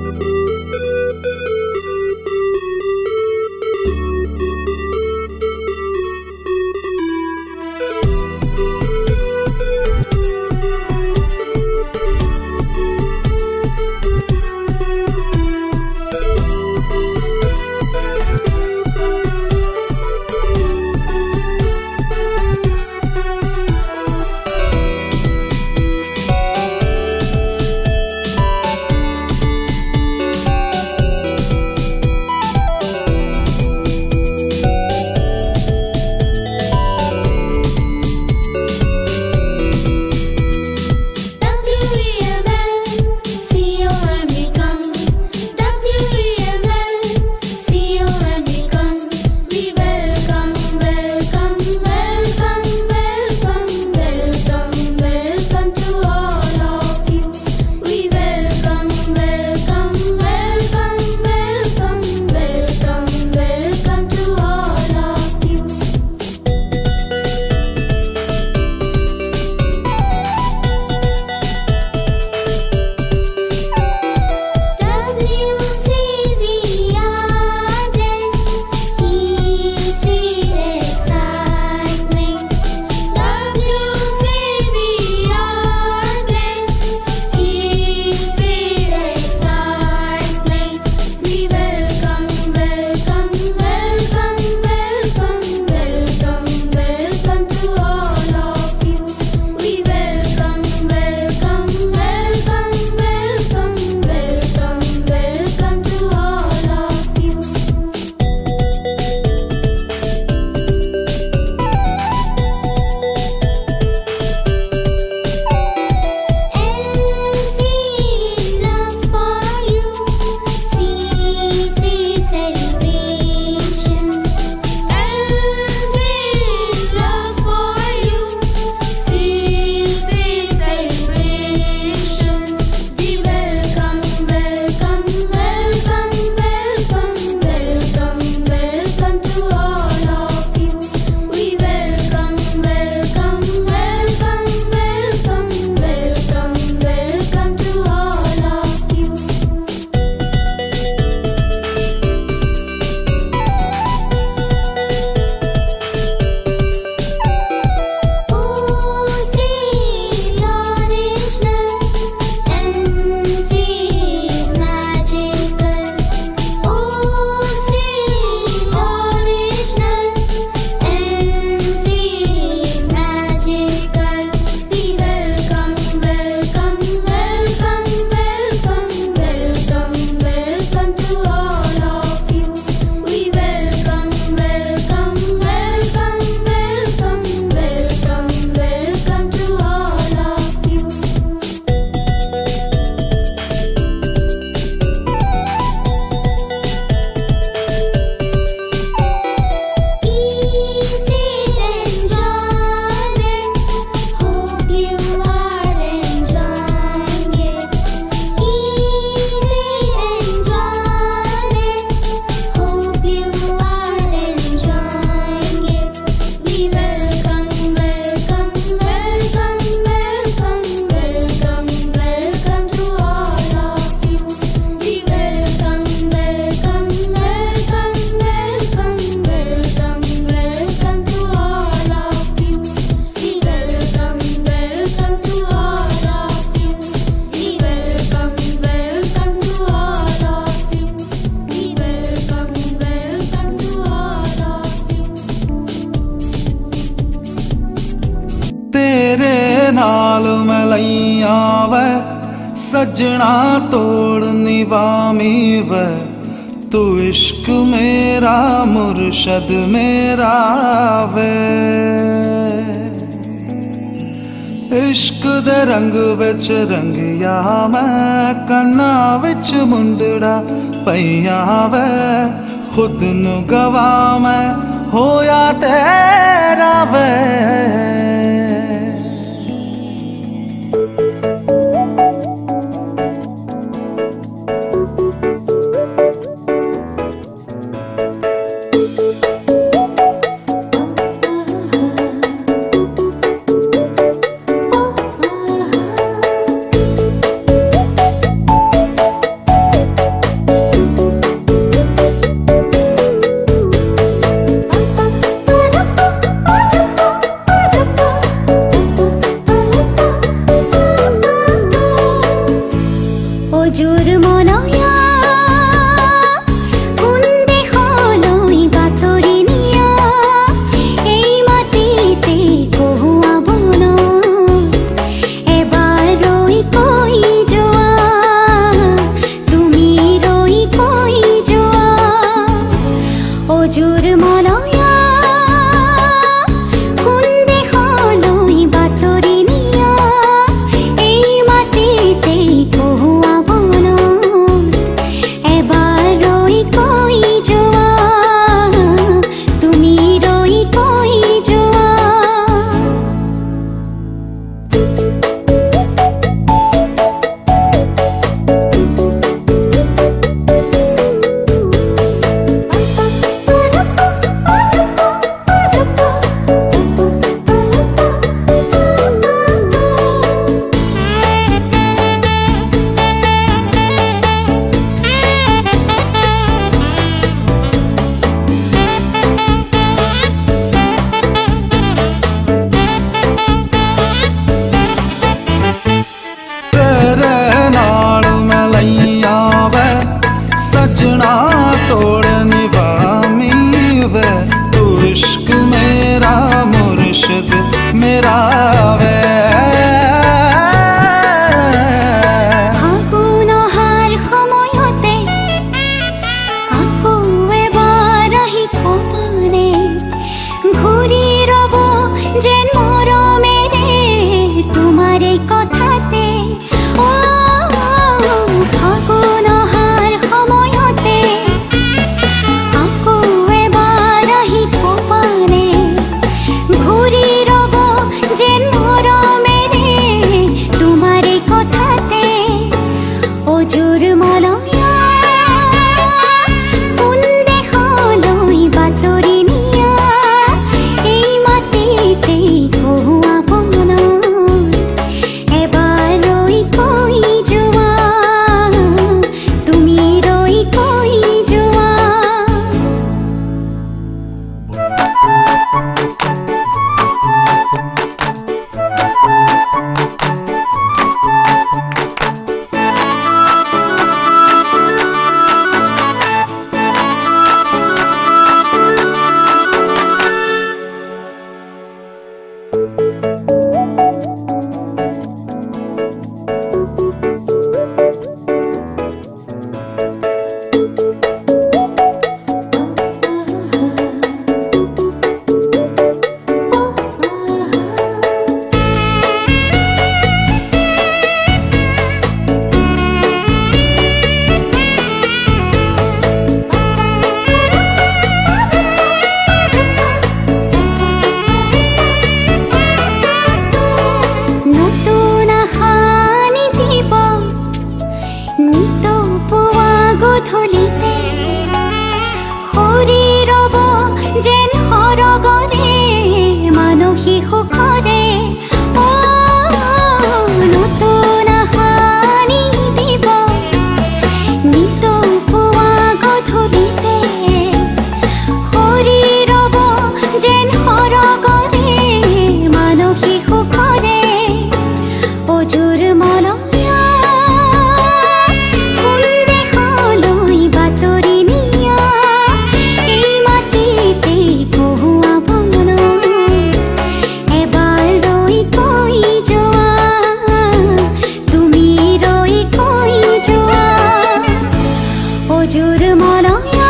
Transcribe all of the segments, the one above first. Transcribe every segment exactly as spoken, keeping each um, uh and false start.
नाल मलैया वे सजना तोड़ निवामी वे, तू इश्क मेरा मुर्शद मेरा वे। इश्क दे रंग विच रंगिया मैं, कन्ना विच मुंदड़ा पईया वे, खुद नू गवा मैं होया तेरा वे। অজুৰ মলয়া কোনদে হলৈ বাতৰি নিয়া এই মাটিতে কহুৱা বনত এবাৰ ৰৈ কৈ যোৱা তুমি ৰৈ কৈ যোৱা অজুৰ মলয়া কোনদে হলৈ বাতৰি নিয়া এই মাটিতে কহুৱা सजना तोड़ निभामी वे तू इश्क मेरा मुर्शिद मेरा वे ফাগুন অহাৰ সময়তে আকৌ এবাৰ আহি কপালে ঘূৰি ৰব যেন মৰমেৰে তোমাৰ এই কথাতে অ ফাগুন অহাৰ সময়তে আকৌ এবাৰ আহি কপালে ঘূৰি ৰব যেন মৰমেৰে তোমাৰ এই কথাতে অজুৰ মলয়া কোন দেশলৈ বাতৰি নিয়া এই মাটিতে কহুৱা বনত এবাৰ ৰৈ কৈ যোৱা তুমি ৰৈ কৈ যোৱা নতুন আশানি দিব নিত পুৱা গধূলিতে সৰি ৰব যেন সৰগৰে মানসিক সুখৰে অ নতুন আশানি দিব নিত পুৱা গধূলিতে সৰি ৰব যেন সৰগৰে মানসিক সুখৰে অজুৰ মলয়া কোন দেশলৈ বাতৰি নিয়া এই মাটিতে কহুৱা বনত এবাৰ ৰৈ কৈ যোৱা তুমি ৰৈ কৈ যোৱা অজুৰ মলয়া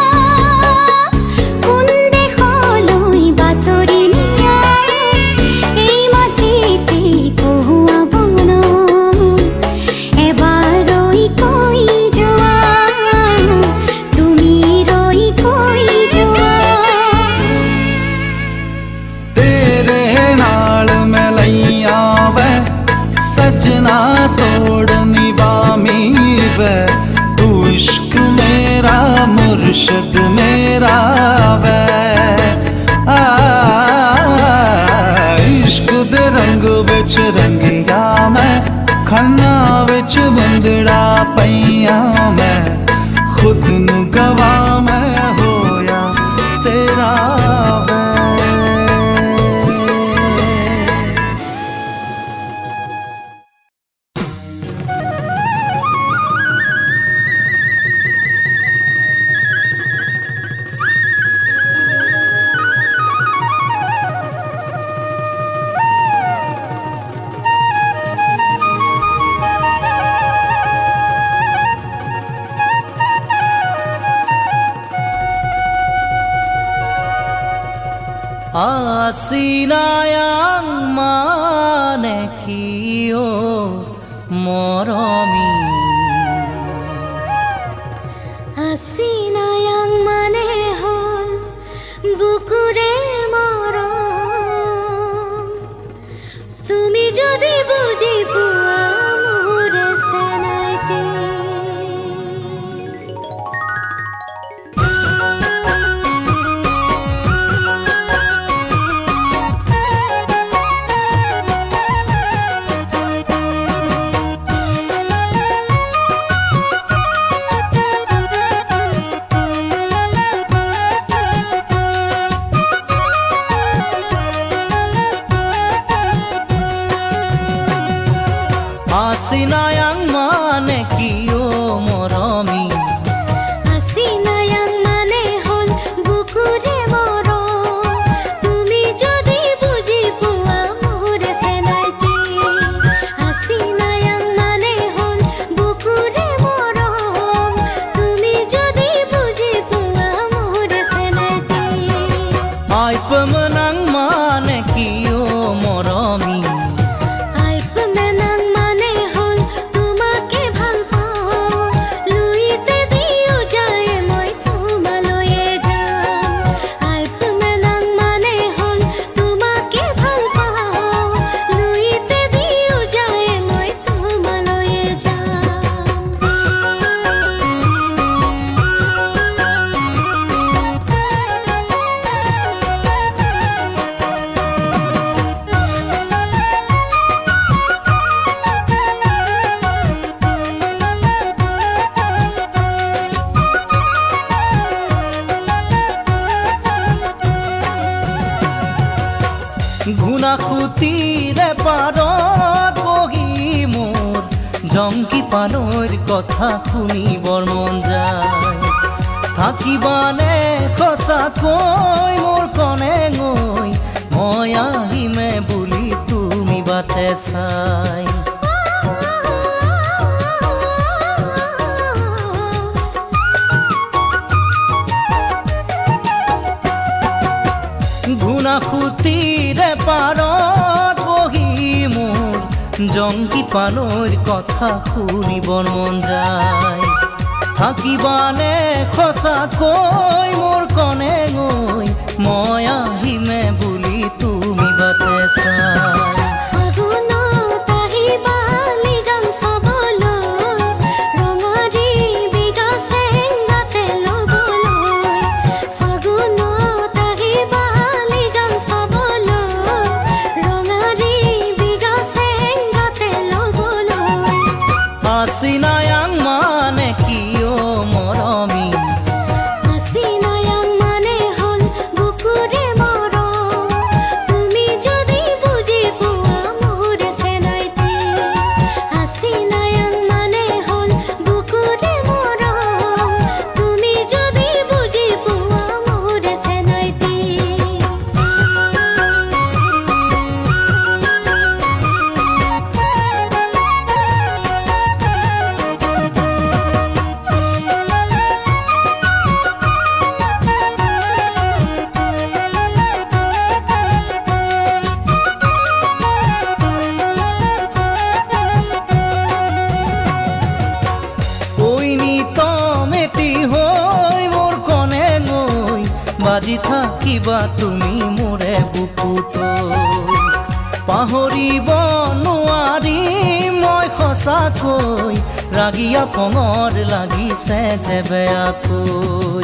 কোন দেশলৈ বাতৰি নিয়া এই মাটিতে কহুৱা বনত এবাৰ ৰৈ কৈ যোৱা তুমি ৰৈ কৈ যোৱা तेरे नाल मैं लैया वे सजना तोड़ निभामी वे तू इश्क मेरा मुर्शिद मेरा वे आ इश्क दे रंग बिच रंगिया मैं खन्ना बिच बंदड़ा पईया मैं खुद नू गवा मैं होया तेरा वे Asinayang mane kiyo moromi Asinayang mane hol bukure morom Tumi jodi buji pua mure senaite Asinayang mane kiyo moromi Asinayang mane hol bukure morom Tumi jodi buji pua mure senaite Asinayang mane hol bukure morom Tumi jodi buji pua mure senaite Ay pemenang mane kiyo moromi Guwahati parot বহি মোৰ জংকি পানৰ কথা শুনিবৰ মন যায় থাকিবানে সঁচাকৈ মোৰ কনে গৈ মই আহিমে বুলি তুমি বাটে চাই গুণাসুতিৰে পাৰত বহি মোৰ জংকি পানৰ কথা শুনিবৰ মন যায় থাকিবানে সঁচাকৈ মোৰ কনে গৈ মই আহিমে বুলি তুমি বাটে চাই Asinayang mane kiyo moromi Asinayang mane hol bukure morom Tumi jodi buji pua mure senaite Asinayang mane hol bukure morom Tumi jodi buji pua mure senaite বাজি থাকিবা তুমি মোৰে বুকুত পাহৰিব নোৱাৰি মই সঁচাকৈ ৰাগিয়া পঙৰ লাগিছে যে বেয়াকৈ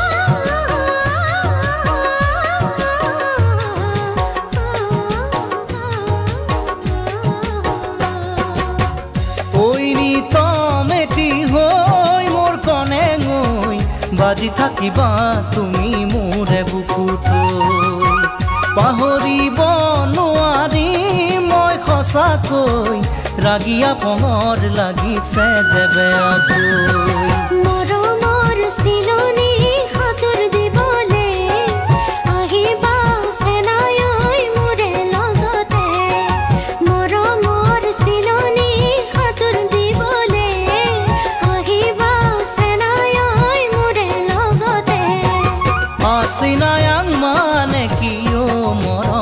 ঐৰি তমেটি হৈ মোৰ কনে গৈ বাজি থাকিবা তুমি মোৰে বুকুত পাহৰিব নোৱাৰি মই সঁচাকৈ ৰাগিয়া পঙৰ লাগিছে যে বেয়াকৈ মৰমৰ চিলনি হাতৰ দিবলে আহিবা সেনাই মোৰে লগতে মৰমৰ চিলনি হাতৰ দিবলে আহিবা সেনাই মোৰে লগতে Asinayang mane kiyo moromi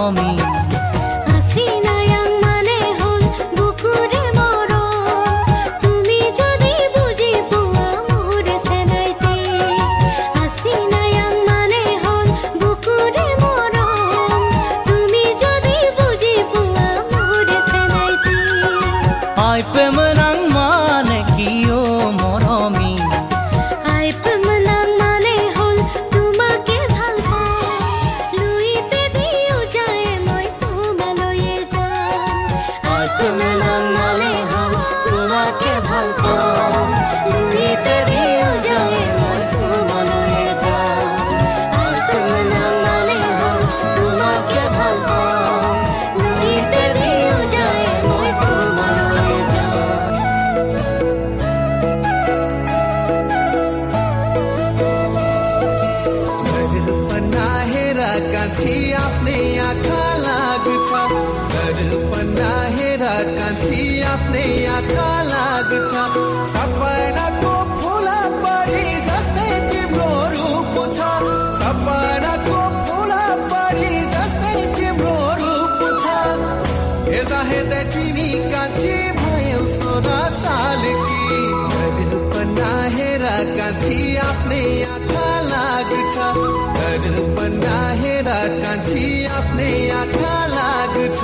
कान्छी आफ्नै आँखा लाग्छ दर्पणमा हेर कान्छी आफ्नै आँखा लाग्छ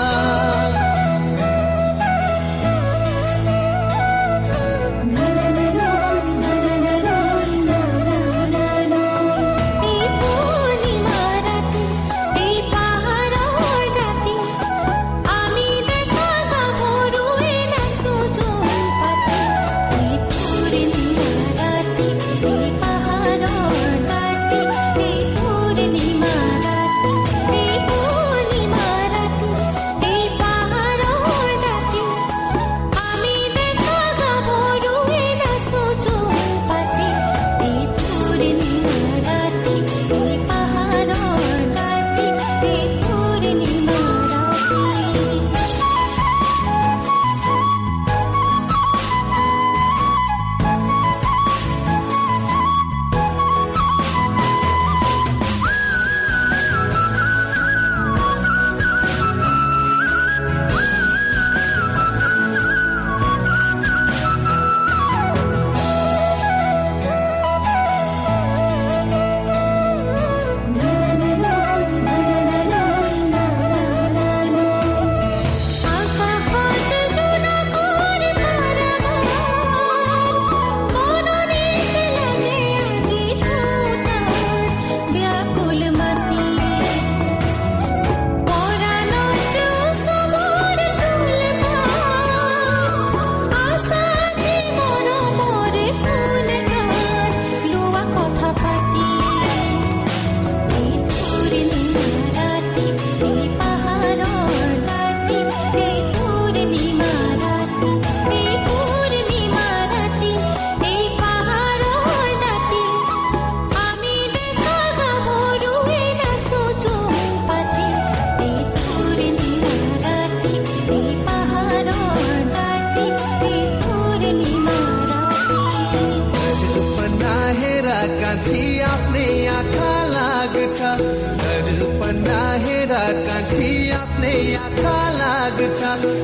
दर्पणमा हेर कान्छी आफ्नै आँखा लाग्छ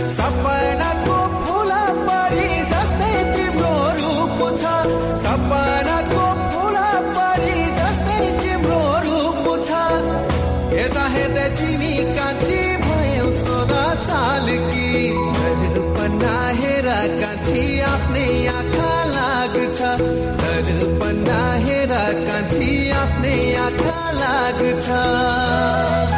सपनाको फुल परी जस्तै तिम्रो रूप छ सपनाको फुल परी जस्तै तिम्रो रूप छ हेर्दा हेर्दै तिमी कान्छी भयौ सोह्र सालकी दर्पणमा हेर कान्छी आफ्नै आँखा लाग्छ दर्पणमा हेर कान्छी आफ्नै आँखा लाग्छ